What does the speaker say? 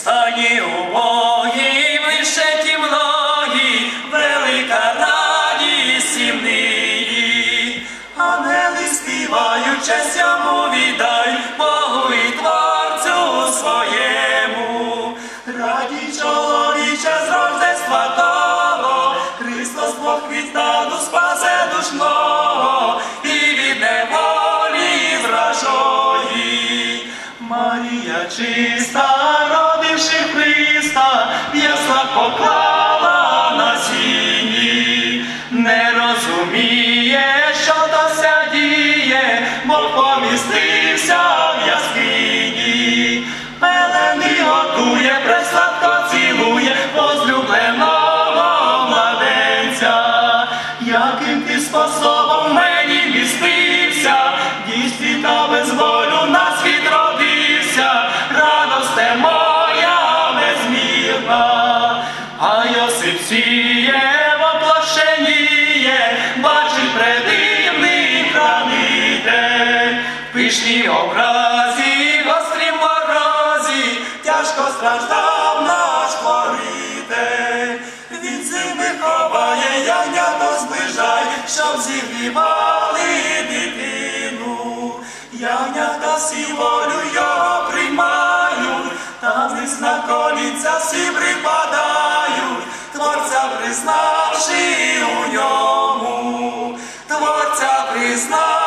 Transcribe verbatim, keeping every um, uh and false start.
Стані убогі, лише ті многі, велика радість їм нині. Ангели співають, честь йому віддай, Богу і Творцю своєму. Радій чоловіче з рождества того, Христос Бог від наду спасе душного і від неволі вражої. Марія чиста, родивши Христа, в яслах поклала на сіні. Не розуміє, що то ся діє, Бог помістився в яскині. Пелений готує, пресладко цілує возлюбленого младенця. Яким ти способом в мені містився, дійстві та без волю на світ родився, радосте моя безмірна. А Йосип сіє, воплощеніє, бачить предивний хранитель. В пишній образі, гострім морозі, тяжко страждав наш хворитель. Від зими ховає, ягнято зближай, щоб зігрівали дитину. Ягнята всі волю його приймають, та вниз на колінця всі припадають, Творця признавши у ньому, Творця признавши.